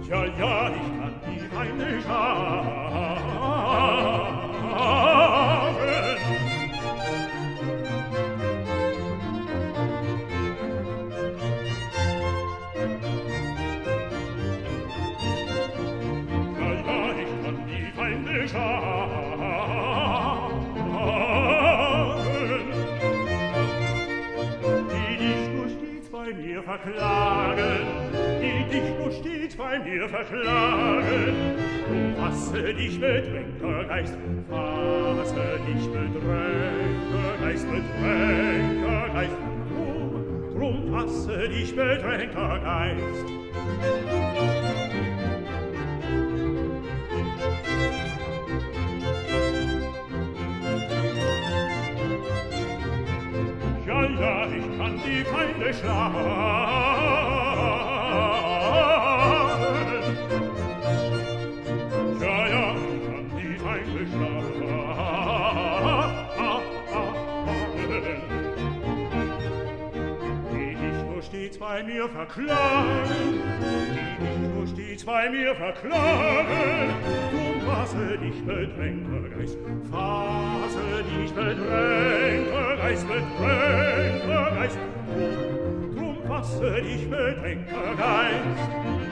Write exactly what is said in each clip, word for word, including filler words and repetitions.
Ja, ja, ich kann die Feinde schlagen. Ja, ja, ich kann die Feinde schlagen. Die dich nur stets bei mir verklagen, die dich nur stets bei mir verklagen. Drum fasse dich bedrängter Geist, fasse dich bedrängter Geist, bedrängter Geist. Drum, drum fasse dich bedrängter Geist. Ja, ja, ich kann die Feinde schlagen. Ja, ja, ich kann die Feinde schlagen. Die dich nur stets bei mir verklagen, die dich nur stets bei mir verklagen. Drum fasse dich bedrängter Geist, fasse dich bedrängter Geist, bedrängter Geist. Drum, drum fasse dich bedrängter Geist.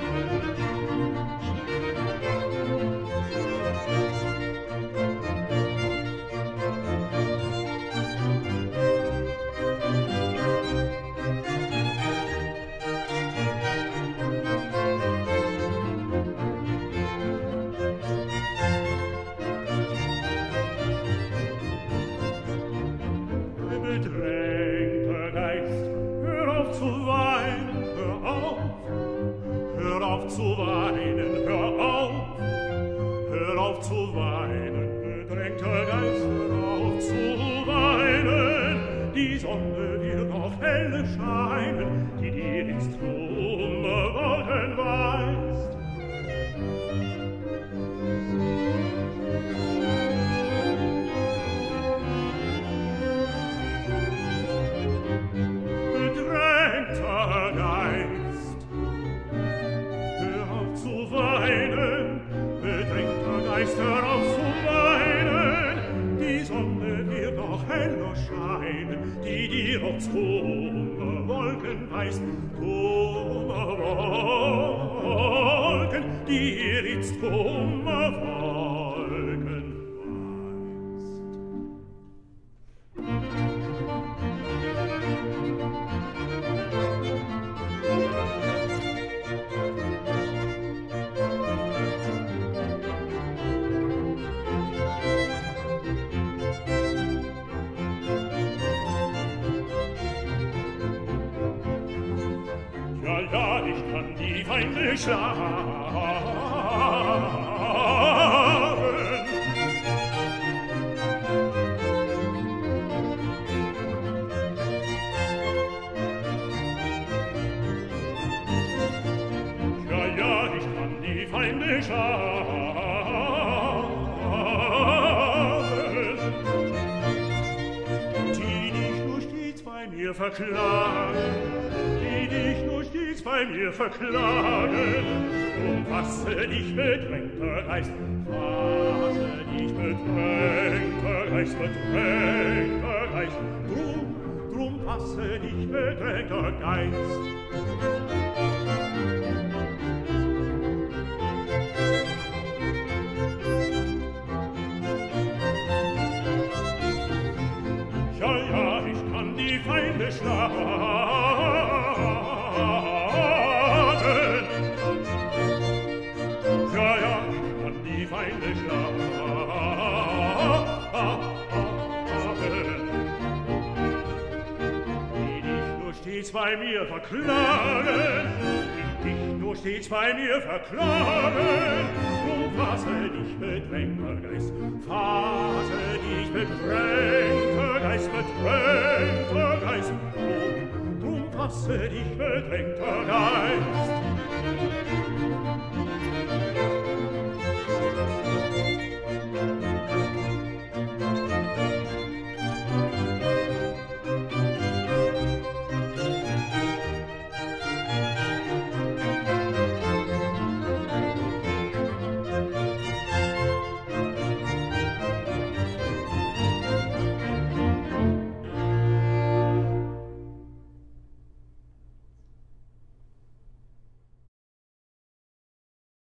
Bedrängter Geist, hör auf zu weinen, hör auf, hör auf zu weinen, hör auf, hör auf zu weinen, bedrängter Geist, hör auf zu weinen, die Sonne wird noch helle scheinen, die dir ins krumme Wolken weist. Hör auf zu weinen, die Sonne wird noch heller scheinen, die dir aufs krumme Wolken weist, krumme Wolken, die dir ins krumme Wolken Feinde schlagen. Ja, ja, ich kann die Feinde schlagen, die dich nur stets bei mir verklagen, die dich nur stets bei mir verklagen. Drum fasse dich bedrängter Geist, fasse dich bedrängter Geist, bedrängter Geist. Drum, drum fasse dich bedrängter Geist. Ja, ja, ich kann die Feinde schlagen. Bei mir verklagen, die dich nur stets bei mir verklagen. Drum fasse dich bedrängter Geist, fasse dich bedrängter Geist, bedrängter Geist. Drum, drum fasse dich bedrängter Geist.